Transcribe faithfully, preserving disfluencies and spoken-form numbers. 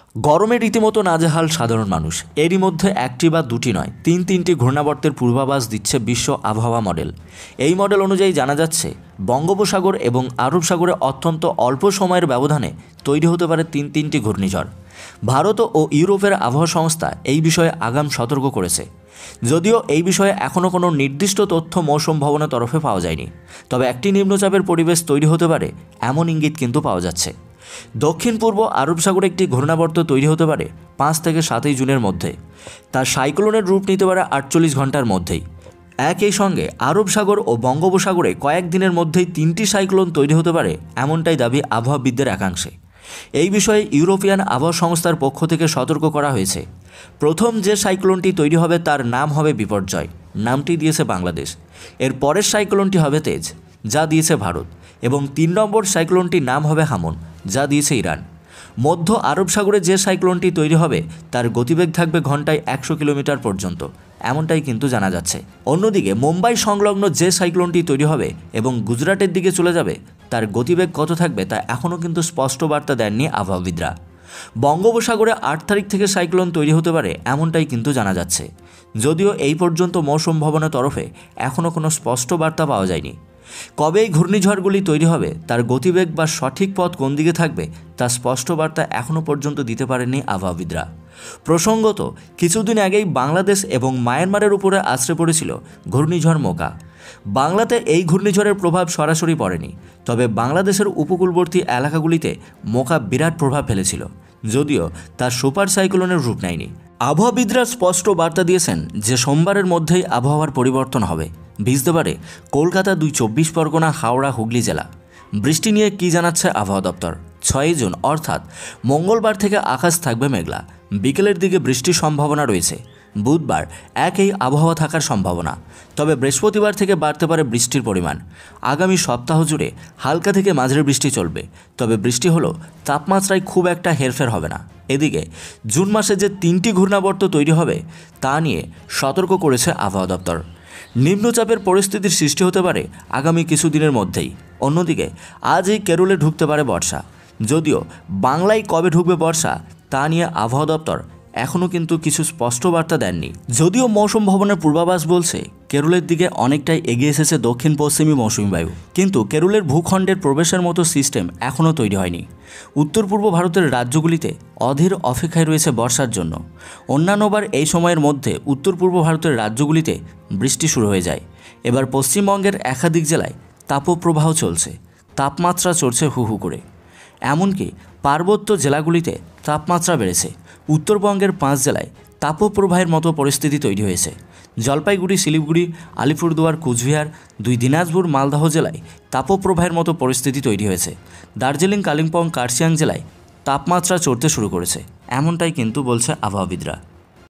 গরমে রীতিমতো নাজেহাল সাধারণ মানুষ। এরই মধ্যে একটি বা দুটি নয়, তিন তিনটি ঘূর্ণাবর্তের পূর্বাভাস দিচ্ছে বিশ্ব আবহাওয়া মডেল। এই মডেল অনুযায়ী জানা যাচ্ছে বঙ্গোপসাগর এবং আরব সাগরে অত্যন্ত অল্প সময়ের ব্যবধানে তৈরি হতে পারে তিন তিনটি ঘূর্ণিঝড়। ভারত ও ইউরোপের আবহাওয়া সংস্থা এই বিষয়ে আগাম সতর্ক করেছে। যদিও এই বিষয়ে এখনও কোনো নির্দিষ্ট তথ্য মৌসুম ভবনের তরফে পাওয়া যায়নি, তবে একটি নিম্নচাপের পরিবেশ তৈরি হতে পারে এমন ইঙ্গিত কিন্তু পাওয়া যাচ্ছে। দক্ষিণ পূর্ব আরব সাগরে একটি ঘূর্ণাবর্ত তৈরি হতে পারে পাঁচ থেকে সাতই জুনের মধ্যে। তার সাইক্লোনের রূপ নিতে পারে আটচল্লিশ ঘন্টার মধ্যেই। একই সঙ্গে আরব সাগর ও বঙ্গোপসাগরে কয়েকদিনের মধ্যেই তিনটি সাইক্লোন তৈরি হতে পারে, এমনটাই দাবি আবহাওয়াবিদদের একাংশে। এই বিষয়ে ইউরোপিয়ান আবহাওয়া সংস্থার পক্ষ থেকে সতর্ক করা হয়েছে। প্রথম যে সাইক্লোনটি তৈরি হবে তার নাম হবে বিপর্যয়, নামটি দিয়েছে বাংলাদেশ। এর পরের সাইক্লোনটি হবে তেজ, যা দিয়েছে ভারত, এবং তিন নম্বর সাইক্লোনটির নাম হবে হামন, যা দিয়েছে ইরান। মধ্য আরব সাগরে যে সাইক্লোনটি তৈরি হবে তার গতিবেগ থাকবে ঘন্টায় একশো কিলোমিটার পর্যন্ত, এমনটাই কিন্তু জানা যাচ্ছে। অন্যদিকে মুম্বাই সংলগ্ন যে সাইক্লোনটি তৈরি হবে এবং গুজরাটের দিকে চলে যাবে তার গতিবেগ কত থাকবে তা এখনও কিন্তু স্পষ্ট বার্তা দেননি আবহাওয়াবিদরা। বঙ্গোপসাগরে আট তারিখ থেকে সাইক্লোন তৈরি হতে পারে, এমনটাই কিন্তু জানা যাচ্ছে। যদিও এই পর্যন্ত মৌসুম ভবনের তরফে এখনও কোনো স্পষ্ট বার্তা পাওয়া যায়নি। কবে এই ঘূর্ণিঝড়গুলি তৈরি হবে, তার গতিবেগ বা সঠিক পথ কোন দিকে থাকবে তা স্পষ্ট বার্তা এখনও পর্যন্ত দিতে পারেননি আবহাওয়াবিদরা। প্রসঙ্গত, কিছুদিন আগেই বাংলাদেশ এবং মায়ানমারের উপরে আছড়ে পড়েছিল ঘূর্ণিঝড় মোকা। বাংলাতে এই ঘূর্ণিঝড়ের প্রভাব সরাসরি পড়েনি, তবে বাংলাদেশের উপকূলবর্তী এলাকাগুলিতে মোকা বিরাট প্রভাব ফেলেছিল, যদিও তার সুপার সাইক্লোনের রূপ নেয়নি। আবহাওয়াবিদরা স্পষ্ট বার্তা দিয়েছেন যে সোমবারের মধ্যেই আবহাওয়ার পরিবর্তন হবে। ভিজতে পারে কলকাতা, দুই চব্বিশ পরগনা, হাওড়া, হুগলি জেলা। বৃষ্টি নিয়ে কী জানাচ্ছে আবহাওয়া দপ্তর? ছয়ই জুন অর্থাৎ মঙ্গলবার থেকে আকাশ থাকবে মেঘলা, বিকেলের দিকে বৃষ্টির সম্ভাবনা রয়েছে। বুধবার একই আবহাওয়া থাকার সম্ভাবনা, তবে বৃহস্পতিবার থেকে বাড়তে পারে বৃষ্টির পরিমাণ। আগামী সপ্তাহ জুড়ে হালকা থেকে মাঝারি বৃষ্টি চলবে, তবে বৃষ্টি হলেও তাপমাত্রায় খুব একটা হেরফের হবে না। এদিকে জুন মাসে যে তিনটি ঘূর্ণাবর্ত তৈরি হবে তা নিয়ে সতর্ক করেছে আবহাওয়া দপ্তর। নিম্নচাপের পরিস্থিতির সৃষ্টি হতে পারে আগামী কিছুদিনের মধ্যেই। অন্যদিকে আজই কেরলে ঢুকতে পারে বর্ষা। যদিও বাংলায় কবে ঢুকবে বর্ষা তা নিয়ে আবহাওয়া দপ্তর এখনও কিন্তু কিছু স্পষ্ট বার্তা দেননি। যদিও মৌসুম ভবনের পূর্বাভাস বলছে কেরলের দিকে অনেকটাই এগিয়ে এসেছে দক্ষিণ পশ্চিমী মৌসুমী বায়ু, কিন্তু কেরলের ভূখণ্ডের প্রবেশের মতো সিস্টেম এখনও তৈরি হয়নি। উত্তর পূর্ব ভারতের রাজ্যগুলিতে অধীর অপেক্ষায় রয়েছে বর্ষার জন্য। অন্যান্যবার এই সময়ের মধ্যে উত্তর পূর্ব ভারতের রাজ্যগুলিতে বৃষ্টি শুরু হয়ে যায়। এবার পশ্চিমবঙ্গের একাধিক জেলায় তাপপ্রবাহ চলছে, তাপমাত্রা চড়ছে হু হু করে। এমনকি পার্বত্য জেলাগুলিতে তাপমাত্রা বেড়েছে। উত্তরবঙ্গের পাঁচ জেলায় তাপপ্রবাহের মতো পরিস্থিতি তৈরি হয়েছে। জলপাইগুড়ি, শিলিগুড়ি, আলিপুরদুয়ার, কুচবিহার, দুই দিনাজপুর, মালদহ জেলায় তাপপ্রবাহের মতো পরিস্থিতি তৈরি হয়েছে। দার্জিলিং, কালিম্পং, কার্শিয়াং জেলায় তাপমাত্রা চড়তে শুরু করেছে, এমনটাই কিন্তু বলছে আবহাওয়াবিদরা।